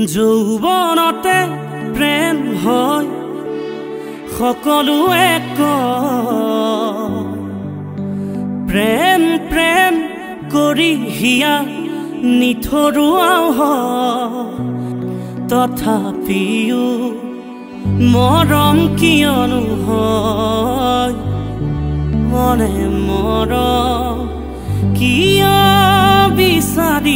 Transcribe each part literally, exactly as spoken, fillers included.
যৌৱনতে প্ৰেম হয় সকলোৱে কয় প্ৰেম প্ৰেম কৰি হিয়া নিথৰুৱাও হয় তথাপিও মৰম কিয়নো হয় মনে মৰম কিয় বিচাৰি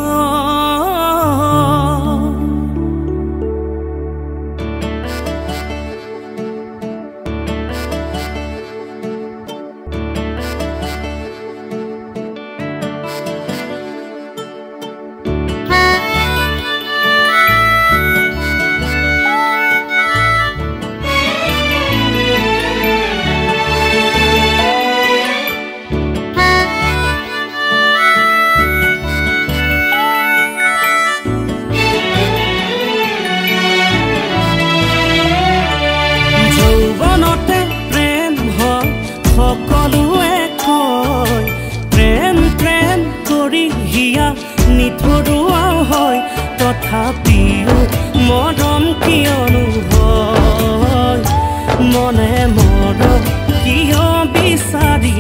নিথৰুৱাও হয় তথাপিও মৰম কিয়নো হয় মনে মৰম কিয় বিচাৰি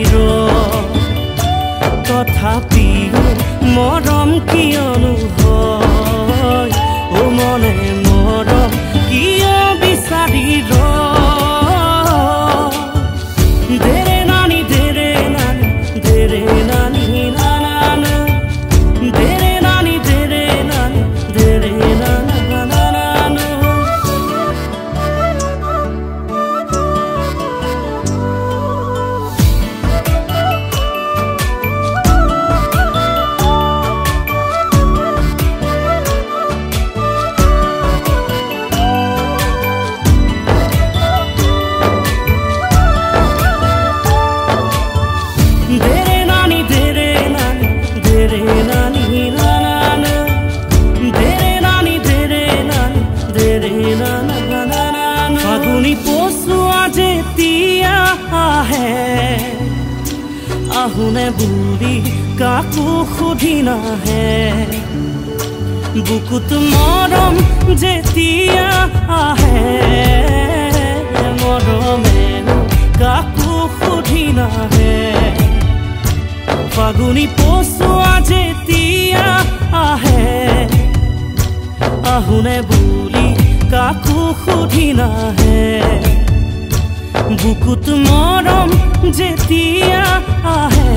তথাপিও মৰম কিয়নো হয় ও মনে মৰম কিয় বিচাৰি দেৰে নানি দেৰে নানি দেৰে নানি নানা Dere nani dere nani dere nana nana Dere nani dere nani dere nani ফাগুনি পচুৱা যেতিয়া আহে আহুনে বুঢ়ী কাকো সুধি নাহে বুকুত মৰম যেতিয়া আহে মৰমে কাকো সুধি নাহে ফাগুনি পচুৱা যেতিয়া আহে আহুনে বুঢ়ী কাকো সুধি নাহে বুকুত মৰম যেতিয়া আহে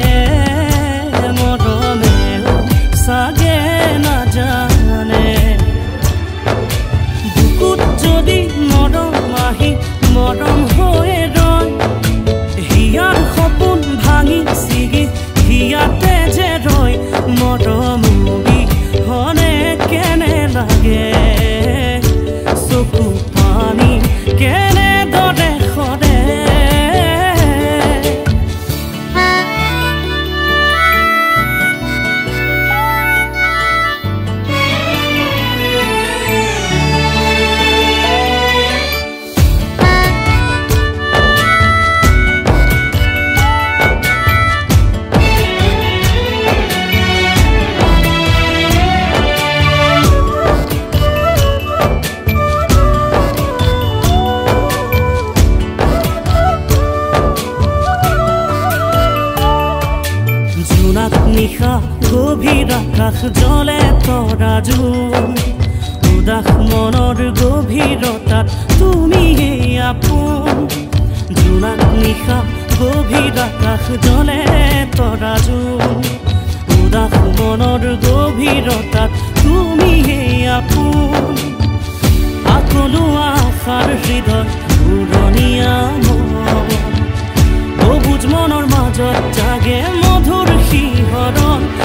মৰমে চাগে নাজানে বুকুত যদি মৰম আহি মৰম হৈ ৰয় হিয়াৰ সপোন ভাঙি ছিগি হিয়াতে যে ৰয় মৰম হনে কেনে লাগে চকু পানী কেনে দৰে সৰে নিশা গভীৰ আকাশ জলে তৰা জোন উদাস মনৰ গভীৰতাত তুমি আপোন জোনাক নিশা গভীৰ আকাশ জলে তৰা জোন উদাস মনৰ গভীৰতাত তুমি আপোন আকলো আশাৰ হৃদয় উৰণীয়া মন অবুজ মনৰ মাজত জাগে মধুৰ শিহৰণ